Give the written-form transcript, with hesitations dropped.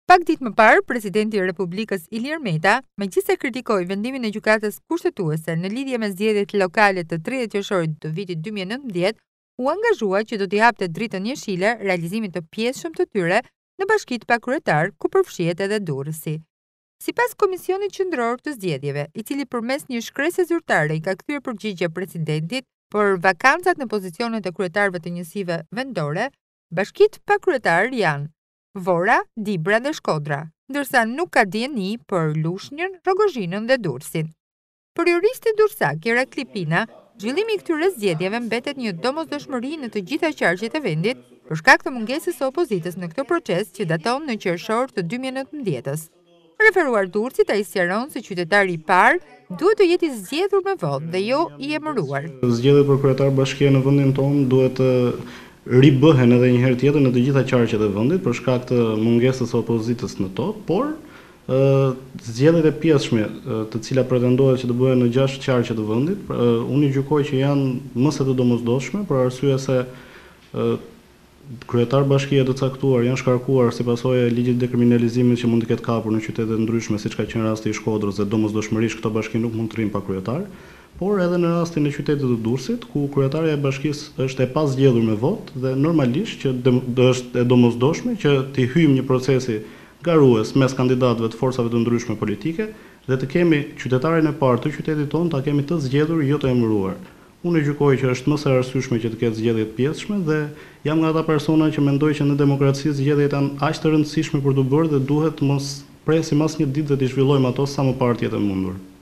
Pak ditë më parë, presidenti i Republikës Ilir Meta, megjithëse kritikoi vendimin e gjykatës kushtetuese në lidhje me zgjedhjet lokale të 30 qershorit të vitit 2019, u angazhua që do t'i hapte dritën jeshile realizimit të pjesshëm të tyre në bashkitë pa kryetar, ku përfshihet edhe Durrësi. Sipas Komisionit Qendror të Zgjedhjeve, i cili përmes një shkrese zyrtare i ka kthyer përgjigje presidentit për vakancat në pozicionet e kryetarëve të njësive vendore, bashkitë pa kryetar janë Vora, Dibra dhe Shkodra, ndërsa nuk ka dieni për Lushnjën, Rogozhinën dhe Durrësin. Për juristi durrësak Irakli Pina, zhvillimi i këtyre zgjedhjeve mbetet një domosdoshmëri në të gjitha qarqet e vendit për shkak të mungesës së opozitës në këtë proces që daton në qershor të 2019-s. Referuar Durrësit, ai sqaron se qytetari i parë duhet të jetë i zgjedhur me votë dhe jo i emëruar. Zgjedhjet për kryetar bashkie në vendin tonë duhet të ribëhen edhe një herë tjetër në të gjitha qarqet e vendit për shkak të mungesës së opozitës në to, por zgjedhjet e pjesshme, të cilat pretendohet që të bëhen në 6 qarqe të vendit, unë i gjykoj që janë më së të domosdoshme për arsye se kryetar bashkie të caktuar janë shkarkuar si pasojë e ligjit të dekriminalizimit që mund të ketë kapur në qytete të ndryshme, siç ka qenë rasti i Shkodrës, dhe domosdoshmërisht këto bashki nuk mund të rrinë pa kryetar, por edhe në rastin e qytetit të Durrësit, ku kryetaria e bashkisë është e paszgjedhur me votë dhe normalisht që është e domosdoshme që të hyjmë një procesi garues mes kandidatëve të forcave të ndryshme politike dhe të kemi qytetarin e parë të qytetit tonë ta kemi të zgjedhur, jo të emëruar. Unë gjykoj që është më së arsyeshme që të ketë zgjedhje të pjesshme dhe jam nga ata persona që mendoj që në demokraci zgjedhjet janë aq të rëndësishme për të bërë dhe duhet mos presim asnjë ditë dhe të zhvillojmë ato sa më parë të jetë e mundur.